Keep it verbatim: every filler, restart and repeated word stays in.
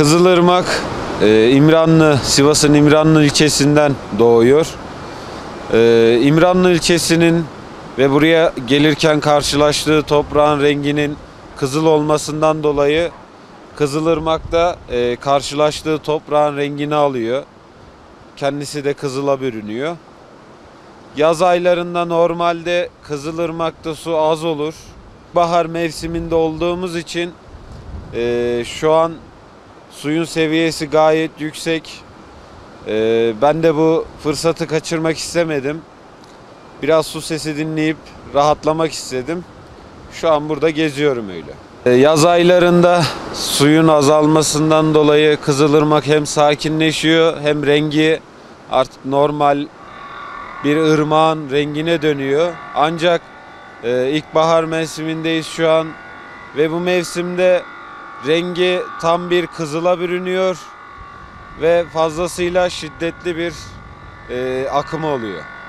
Kızılırmak, e, İmranlı, Sivas'ın İmranlı ilçesinden doğuyor. E, İmranlı ilçesinin ve buraya gelirken karşılaştığı toprağın renginin kızıl olmasından dolayı Kızılırmak'ta e, karşılaştığı toprağın rengini alıyor. Kendisi de kızıla bürünüyor. Yaz aylarında normalde Kızılırmak'ta su az olur. Bahar mevsiminde olduğumuz için e, şu an suyun seviyesi gayet yüksek. E, ben de bu fırsatı kaçırmak istemedim. Biraz su sesi dinleyip rahatlamak istedim. Şu an burada geziyorum öyle. E, yaz aylarında suyun azalmasından dolayı Kızılırmak hem sakinleşiyor hem rengi artık normal bir ırmağın rengine dönüyor. Ancak e, ilkbahar mevsimindeyiz şu an ve bu mevsimde rengi tam bir kızıla bürünüyor ve fazlasıyla şiddetli bir e, akımı oluyor.